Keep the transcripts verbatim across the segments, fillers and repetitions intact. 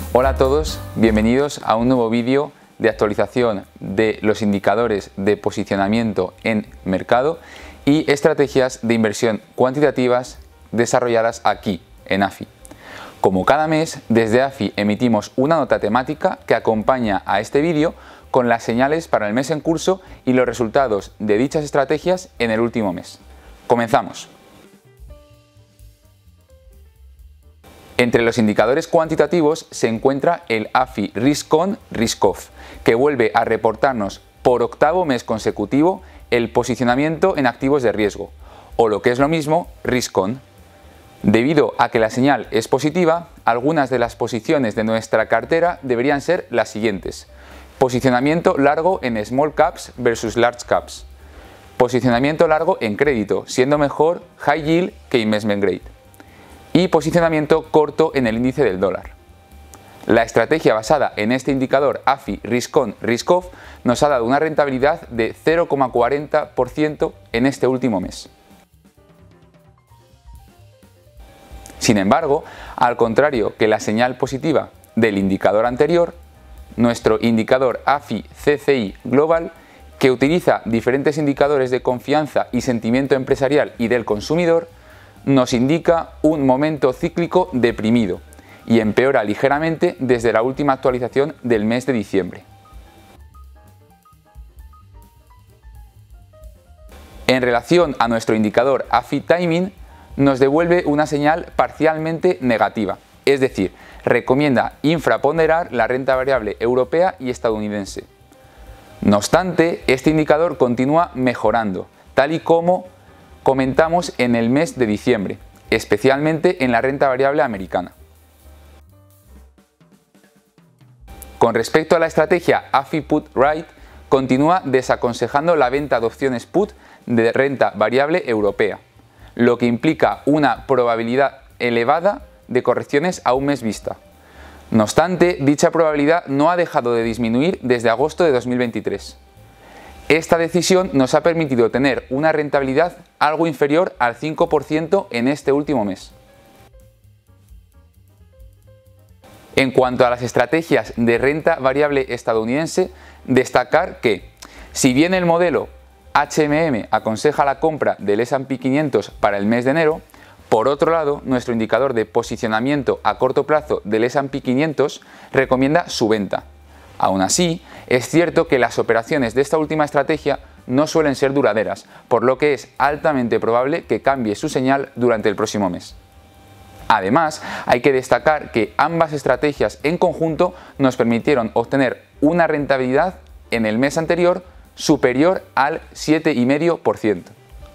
Hola a todos, bienvenidos a un nuevo vídeo de actualización de los indicadores de posicionamiento en mercado y estrategias de inversión cuantitativas desarrolladas aquí en A F I. Como cada mes, desde A F I emitimos una nota temática que acompaña a este vídeo con las señales para el mes en curso y los resultados de dichas estrategias en el último mes. Comenzamos. Entre los indicadores cuantitativos se encuentra el A F I Risk On, Risk Off, que vuelve a reportarnos por octavo mes consecutivo el posicionamiento en activos de riesgo, o lo que es lo mismo, Risk On. Debido a que la señal es positiva, algunas de las posiciones de nuestra cartera deberían ser las siguientes. Posicionamiento largo en Small Caps versus Large Caps. Posicionamiento largo en crédito, siendo mejor High Yield que Investment Grade. Y posicionamiento corto en el índice del dólar. La estrategia basada en este indicador A F I Risk On, Risk Off nos ha dado una rentabilidad de cero coma cuarenta por ciento en este último mes. Sin embargo, al contrario que la señal positiva del indicador anterior, nuestro indicador A F I C C I Global, que utiliza diferentes indicadores de confianza y sentimiento empresarial y del consumidor, nos indica un momento cíclico deprimido y empeora ligeramente desde la última actualización del mes de diciembre. En relación a nuestro indicador A F I Timing, nos devuelve una señal parcialmente negativa, es decir, recomienda infraponderar la renta variable europea y estadounidense. No obstante, este indicador continúa mejorando, tal y como comentamos en el mes de diciembre, especialmente en la renta variable americana. Con respecto a la estrategia A F I Put Right, continúa desaconsejando la venta de opciones put de renta variable europea, lo que implica una probabilidad elevada de correcciones a un mes vista. No obstante, dicha probabilidad no ha dejado de disminuir desde agosto de dos mil veintitrés. Esta decisión nos ha permitido tener una rentabilidad algo inferior al cinco por ciento en este último mes. En cuanto a las estrategias de renta variable estadounidense, destacar que, si bien el modelo H M M aconseja la compra del S and P quinientos para el mes de enero, por otro lado, nuestro indicador de posicionamiento a corto plazo del S and P quinientos recomienda su venta. Aún así, es cierto que las operaciones de esta última estrategia no suelen ser duraderas, por lo que es altamente probable que cambie su señal durante el próximo mes. Además, hay que destacar que ambas estrategias en conjunto nos permitieron obtener una rentabilidad en el mes anterior superior al siete coma cinco por ciento.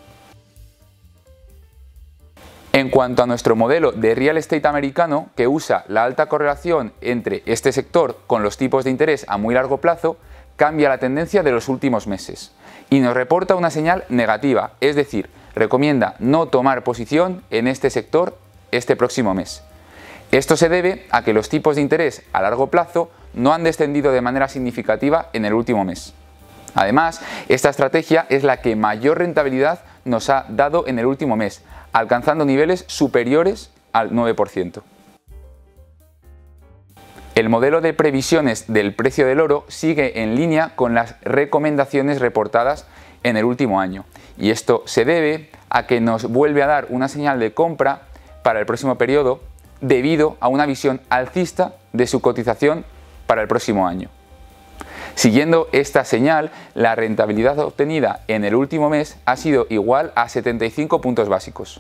En cuanto a nuestro modelo de real estate americano, que usa la alta correlación entre este sector con los tipos de interés a muy largo plazo, cambia la tendencia de los últimos meses y nos reporta una señal negativa, es decir, recomienda no tomar posición en este sector este próximo mes. Esto se debe a que los tipos de interés a largo plazo no han descendido de manera significativa en el último mes. Además, esta estrategia es la que mayor rentabilidad nos ha dado en el último mes, alcanzando niveles superiores al nueve por ciento. El modelo de previsiones del precio del oro sigue en línea con las recomendaciones reportadas en el último año, y esto se debe a que nos vuelve a dar una señal de compra para el próximo periodo debido a una visión alcista de su cotización para el próximo año. Siguiendo esta señal, la rentabilidad obtenida en el último mes ha sido igual a setenta y cinco puntos básicos.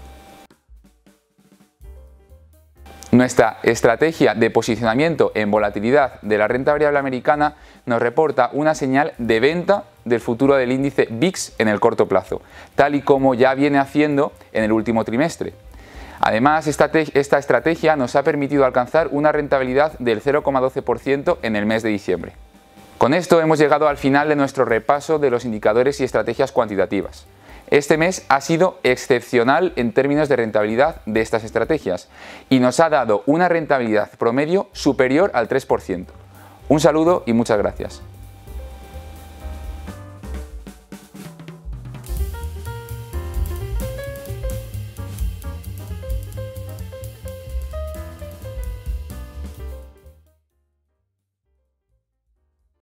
Nuestra estrategia de posicionamiento en volatilidad de la renta variable americana nos reporta una señal de venta del futuro del índice V I X en el corto plazo, tal y como ya viene haciendo en el último trimestre. Además, esta, esta estrategia nos ha permitido alcanzar una rentabilidad del cero coma doce por ciento en el mes de diciembre. Con esto hemos llegado al final de nuestro repaso de los indicadores y estrategias cuantitativas. Este mes ha sido excepcional en términos de rentabilidad de estas estrategias y nos ha dado una rentabilidad promedio superior al tres por ciento. Un saludo y muchas gracias.